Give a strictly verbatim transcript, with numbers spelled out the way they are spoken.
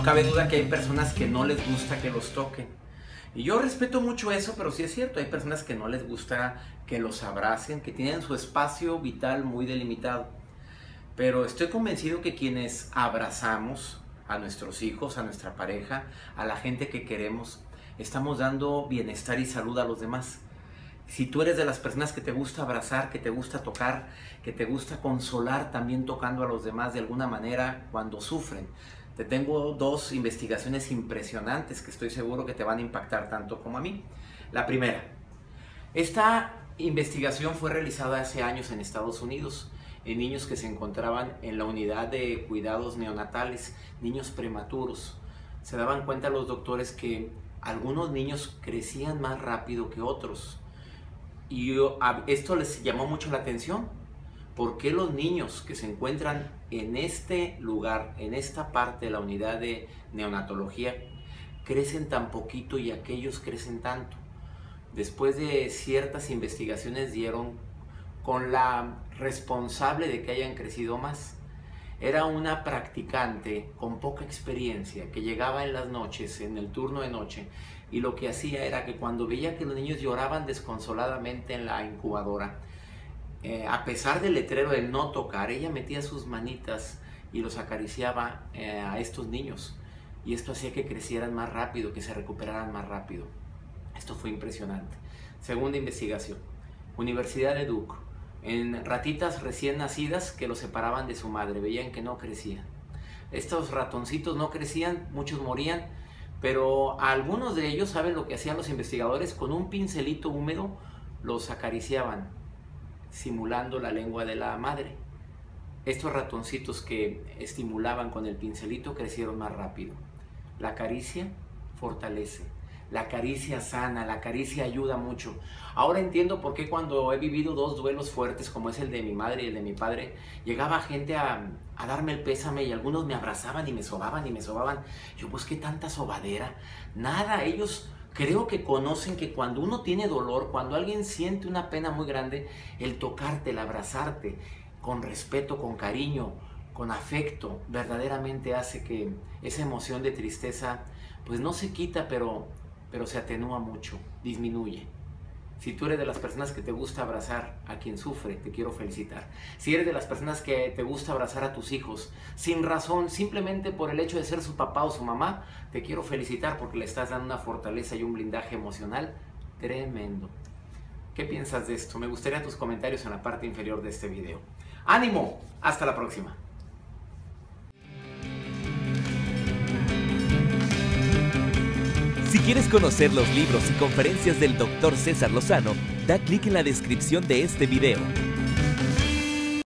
no cabe duda que hay personas que no les gusta que los toquen. Y yo respeto mucho eso, pero sí es cierto, hay personas que no les gusta que los abracen, que tienen su espacio vital muy delimitado. Pero estoy convencido que quienes abrazamos a nuestros hijos, a nuestra pareja, a la gente que queremos, estamos dando bienestar y salud a los demás. Si tú eres de las personas que te gusta abrazar, que te gusta tocar, que te gusta consolar también tocando a los demás de alguna manera cuando sufren, te tengo dos investigaciones impresionantes que estoy seguro que te van a impactar tanto como a mí. La primera, esta investigación fue realizada hace años en Estados Unidos, en niños que se encontraban en la unidad de cuidados neonatales, niños prematuros. Se daban cuenta los doctores que algunos niños crecían más rápido que otros. Y esto les llamó mucho la atención. ¿Por qué los niños que se encuentran en este lugar, en esta parte de la unidad de neonatología, crecen tan poquito y aquellos crecen tanto? Después de ciertas investigaciones dieron con la responsable de que hayan crecido más. Era una practicante con poca experiencia que llegaba en las noches, en el turno de noche, y lo que hacía era que cuando veía que los niños lloraban desconsoladamente en la incubadora, eh, a pesar del letrero de no tocar, ella metía sus manitas y los acariciaba eh, a estos niños, y esto hacía que crecieran más rápido, que se recuperaran más rápido. Esto fue impresionante. Segunda investigación, Universidad de Duke, en ratitas recién nacidas que los separaban de su madre, veían que no crecían. Estos ratoncitos no crecían, muchos morían, pero a algunos de ellos, ¿saben lo que hacían los investigadores? Con un pincelito húmedo los acariciaban, simulando la lengua de la madre. Estos ratoncitos que estimulaban con el pincelito crecieron más rápido. La caricia fortalece. La caricia sana, la caricia ayuda mucho. Ahora entiendo por qué cuando he vivido dos duelos fuertes, como es el de mi madre y el de mi padre, llegaba gente a, a darme el pésame y algunos me abrazaban y me sobaban y me sobaban. Yo, pues, ¿qué tanta sobadera? Nada, ellos creo que conocen que cuando uno tiene dolor, cuando alguien siente una pena muy grande, el tocarte, el abrazarte, con respeto, con cariño, con afecto, verdaderamente hace que esa emoción de tristeza, pues no se quita, pero... pero se atenúa mucho, disminuye. Si tú eres de las personas que te gusta abrazar a quien sufre, te quiero felicitar. Si eres de las personas que te gusta abrazar a tus hijos, sin razón, simplemente por el hecho de ser su papá o su mamá, te quiero felicitar porque le estás dando una fortaleza y un blindaje emocional tremendo. ¿Qué piensas de esto? Me gustaría tus comentarios en la parte inferior de este video. ¡Ánimo! Hasta la próxima. Si quieres conocer los libros y conferencias del doctor César Lozano, da clic en la descripción de este video.